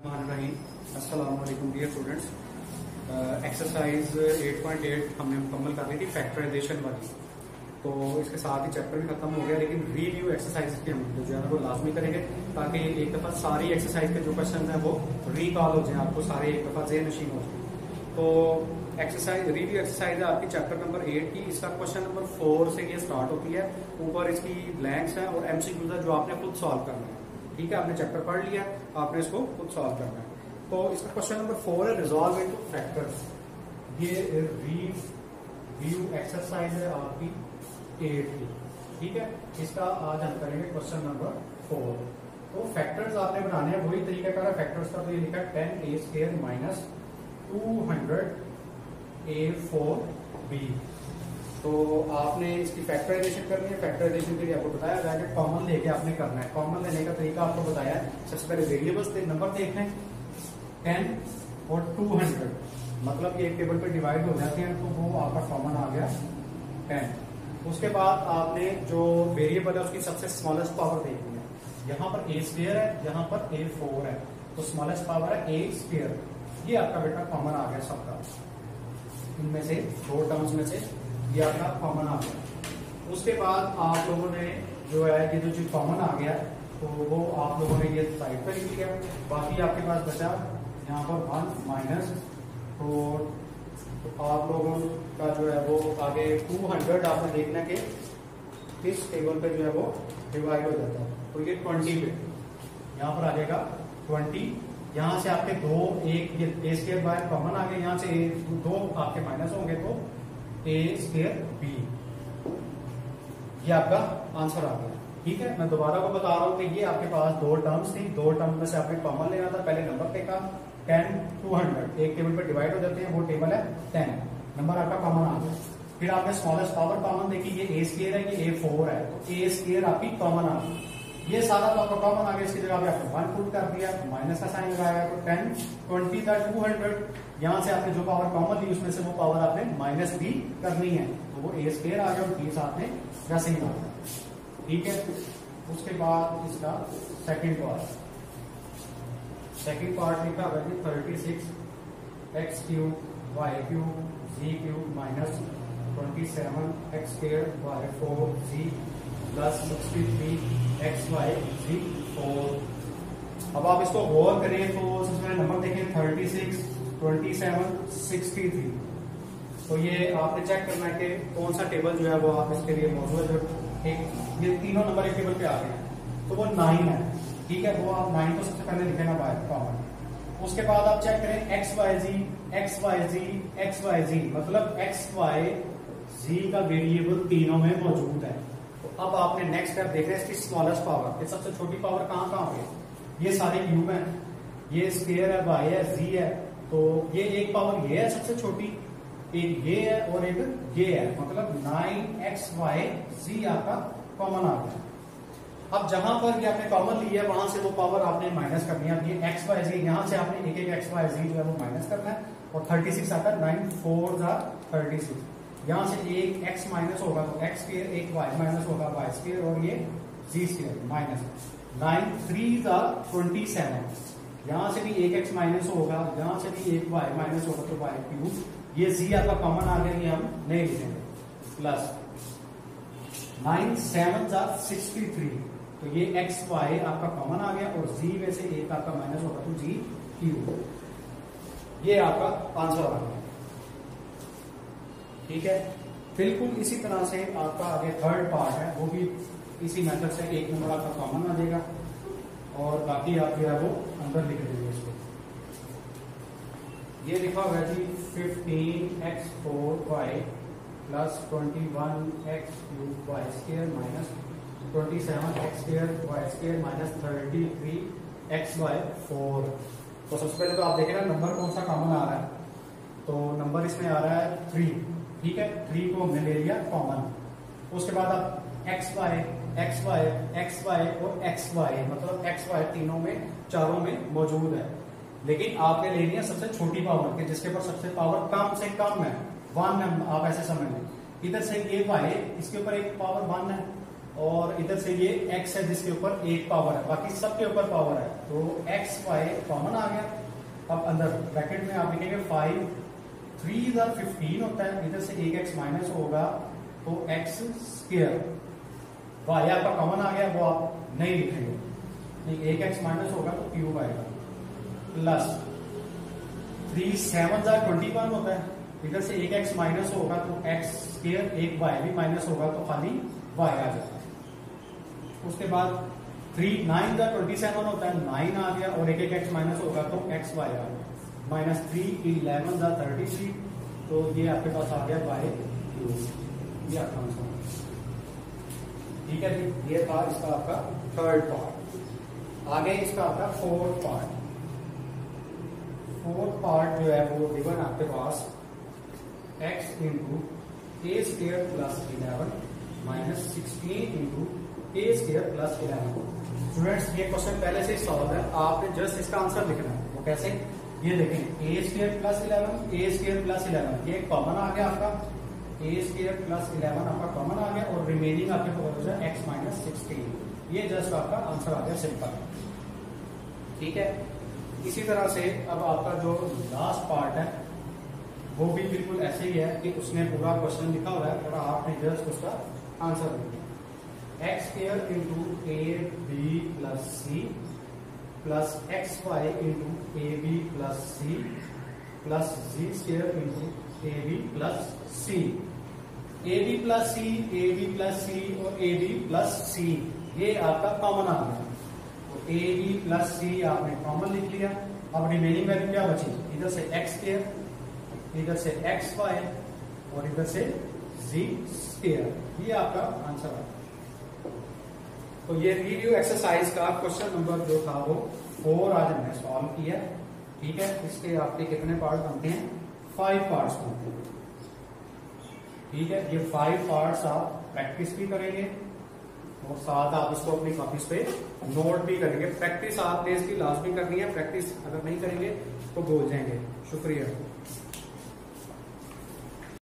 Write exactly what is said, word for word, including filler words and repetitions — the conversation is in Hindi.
अस्सलाम वालेकुम dear students. Exercise eight point eight हमने मुकम्मल कर ली थी फैक्टराइजेशन वाली, तो इसके साथ ही चैप्टर भी खत्म हो गया, लेकिन रिव्यू एक्सरसाइज की हम जो है वो लाजमी करेंगे ताकि एक दफा सारी एक्सरसाइज के जो क्वेश्चन हैं वो रिकॉल हो जाए, आपको सारे एक दफा ज़हन नशीन हो जाए। तो एक्सरसाइज रिव्यू एक्सरसाइज है आपकी चैप्टर नंबर एट की। इसका क्वेश्चन नंबर फोर से ये स्टार्ट होती है। ऊपर इसकी ब्लैंक्स हैं और एमसीक्यूज है जो आपने खुद सॉल्व करना है। ठीक है, आपने चैप्टर पढ़ लिया, आपने इसको खुद सॉल्व करना है। तो इसका क्वेश्चन नंबर फोर है रिजॉल्व इनटू फैक्टर्स। ये रिव्यू एक्सरसाइज है आपकी एट की। ठीक है, इसका आज हम करेंगे क्वेश्चन नंबर फोर। तो फैक्टर्स आपने बनाने हैं, वही तरीका का फैक्टर्स का। तो ये लिखा है ten A square minus two hundred A four B. तो आपने इसकी फैक्टराइजेशन करनी है। फैक्टराइजेशन के लिए आपको बताया गया कि कॉमन लेके आपने करना है। कॉमन लेने का तरीका आपको बताया है। सबसे पहले वेरिएबल्स थे, नंबर देखने टेन और टू हंड्रेड, मतलब ये एक टेबल पे डिवाइड हो जाते हैं, तो वो आपका कॉमन आ गया टेन। उसके बाद आपने जो वेरिएबल है उसकी सबसे स्मॉलेस्ट पावर देखनी है। यहाँ पर ए स्क्वायर है, यहाँ पर ए फोर है, तो स्मॉलेस्ट पावर है ए स्क्वायर। ये आपका बेटा कॉमन आ गया सबका, इनमें से दो टर्म्स में से ये आपका कॉमन आ गया। उसके बाद आप लोगों ने जो है ये जो चीज कॉमन आ गया तो वो आप लोगों ने ये साइड पर लिख लिया। बाकी आपके पास बचा यहाँ पर वन माइनस, तो, तो आप लोगों का जो है वो आगे टू हंड्रेड आपने देखना कि किस टेबल पे जो है वो डिवाइड हो जाता है। तो ये ट्वेंटी पे यहाँ पर आ जाएगा ट्वेंटी। यहाँ से आपके दो एक ये ए स्क्वायर बाय कॉमन आ गए, यहाँ से ए, दो आपके माइनस होंगे तो ए स्क्वायर बी। ये आपका आंसर आ गया। ठीक है, मैं दोबारा को बता रहा हूँ कि ये आपके पास दो टर्म्स थी, दो टर्म में से आपने कॉमन लेना था। पहले नंबर देखा टेन टू हंड्रेड, एक टेबल पे डिवाइड हो जाते हैं, वो टेबल है टेन, नंबर आपका कॉमन आ गया। फिर आपने स्मॉलेस्ट पावर कॉमन देखी, ये ए स्क्वायर है, ये ए फोर है, तो ए स्क्वायर आपकी कॉमन आ गई। ये सारा तो आपका कॉमन आ गया, इसकी जगह पे आपने वन पुट कर दिया, माइनस का साइन लगाया, तो टेन ट्वेंटी था टू हंड्रेड। यहाँ से आपने जो पावर कॉमन ली उसमें से वो पावर आपने माइनस भी करनी है, तो वो ए स्क्वायर आ गया और बी साथ में वैसे ही आ गया। ठीक है, उसके बाद इसका सेकंड पार्ट सेकंड पार्ट लिखा हुआ है thirty six X cube Y cube Z cube minus twenty seven X square Y four Z plus sixty three X Y Z four. अब आप इसको गौर करें तो सबसे पहले नंबर देखें thirty six twenty seven sixty three. तो ये आपने चेक करना है कि कौन सा टेबल जो है वो आप इसके लिए मौजूद है। एक ये तीनों नंबर एक टेबल पे आ गए हैं, तो वो नाइन है। ठीक है, वो आप नाइन को सबसे पहले लिखेना बाय कॉमन। उसके बाद आप चेक करें X Y Z X Y Z X Y Z, मतलब एक्स वाई जी का वेरिएबल तीनों में मौजूद है। तो अब आपने नेक्स्ट स्टेप देखना है इसकी स्मॉलेस्ट पावर। ये सबसे छोटी पावर कहाँ कहाँ पे, ये सारे क्यूब है, ये स्क्वायर है, वाई है, जी है, तो ये एक पावर ये है सबसे छोटी, एक ये है और एक ये है, मतलब नाइन एक्स वाई जी आपका कॉमन आ गया। अब जहां पर ये आपने कॉमन ली है वहां से वो पावर आपने माइनस करनी है। अब ये एक्स वाई जी यहाँ से आपने एक एक एक्स वाई जी जो है वो माइनस करना है, और थर्टी सिक्स आता है, नाइन फोर जा थर्टी सिक्स। यहाँ से एक एक्स माइनस होगा तो एक्स स्क्वायर, एक वाई माइनस होगा वाई स्क्वायर, और ये Z square minus nine three जा ट्वेंटी सेवन। यहाँ से भी एक एक्स माइनस होगा, यहाँ से भी एक वाई माइनस होगा तो वाई क्यूब। ये जी आपका कॉमन आ गया, ये हम नहीं लिखेंगे, प्लस नाइन सेवन जा सिक्सटी थ्री। तो ये एक्स वाई आपका कॉमन आ गया, और जी में से एक आपका माइनस होगा तो जी क्यूब। ये आपका आंसर आ गया। ठीक है, बिल्कुल इसी तरह से आपका आगे थर्ड पार्ट है, वो भी इसी मेथड से एक नंबर आपका कॉमन आ जाएगा, और बाकी आप जो है वो अंदर लिख देंगे इसको। ये लिखा हुआ है Z fifteen X four Y plus twenty one X cube Y square minus twenty seven X square Y square minus thirty three X Y four. तो सबसे पहले तो आप देखें ना नंबर कौन सा कॉमन आ रहा है, तो नंबर इसमें आ रहा है थ्री। ठीक है, थ्री को हमने ले लिया कॉमन। उसके बाद आप X Y X Y X Y और एक्स वाई, मतलब एक्स वाई तीनों में चारों में मौजूद है, लेकिन आपने ले लिया सबसे छोटी पावर के जिसके ऊपर सबसे पावर कम से कम है, वन है। आप ऐसे समझ लें, इधर से ये वाई, इसके ऊपर एक पावर वन है, और इधर से ये x है जिसके ऊपर एक पावर है, बाकी सबके ऊपर पावर है, तो x y कॉमन आ गया। अब अंदर ब्रैकेट में आप लिखेंगे फाइव, थ्री इधर फिफ्टीन होता है, इधर से एक x माइनस होगा तो x स्क्वायर, y आपका कॉमन आ गया, वो आप नहीं लिखेंगे, एक x माइनस होगा तो क्यूब आएगा, प्लस थ्री सेवन जार ट्वेंटी वन होता है, इधर से एक x माइनस होगा तो x स्क्वायर, एक y भी माइनस होगा तो खाली y आ जाता है। उसके बाद थ्री नाइन जार ट्वेंटी सेवन होता है, नाइन आ गया, और एक एक x माइनस होगा तो x y आ गया, माइनस थ्री इलेवन जार थर्टी थ्री, तो ये आपके पास आ गया y क्यूब, ये आपका आंसर। ठीक है जी, ये था इसका आपका थर्ड पार्ट। आगे इसका आपका फोर्थ पार्ट। फोर्थ पार्ट जो है वो गिवन आपके पास x into A square plus eleven minus sixteen into A square plus eleven. Students ये क्वेश्चन पहले से ही सॉल्व है, आपने जस्ट इसका आंसर लिखना है। वो कैसे, ये देखें A square plus eleven, A square plus eleven, ये कॉमन आ गया आपका, ए स्क्र प्लस इलेवन आपका कॉमन आ गया, और रिमेनिंग आपके पास हो जाए एक्स माइनस सिक्सटीन, ये जस्ट आपका आंसर आ गया, सिंपल। ठीक है, इसी तरह से अब आपका जो लास्ट पार्ट है वो भी बिल्कुल ऐसे ही है कि उसने पूरा क्वेश्चन लिखा हुआ है और आपने जस्ट उसका आंसर लिखा। X square into A B plus C plus X Y into A B plus C plus Z square into A B plus C. A B plus C, A B plus C और ए बी प्लस सी, ये आपका कॉमन आ गया, तो ए बी प्लस सी आपने कॉमन लिख लिया। अब रिमेनिंग वैल्यू क्या बची, इधर से एक्स स्क्वायर, इधर से एक्स वाई और इधर से जी स्क्वायर, ये आपका आंसर है। तो ये रिव्यू एक्सरसाइज का क्वेश्चन नंबर जो था वो फोर आज हमने सॉल्व किया। ठीक है, इसके आपके कितने पार्ट बनते हैं, फाइव पार्ट्स बनते हैं। ठीक है, ये फाइव पार्ट्स आप प्रैक्टिस भी करेंगे और साथ आप इसको अपनी कॉपीज पे नोट भी करेंगे। प्रैक्टिस आपने इसकी लाजमी करनी है, प्रैक्टिस अगर नहीं करेंगे तो भूल जाएंगे। शुक्रिया।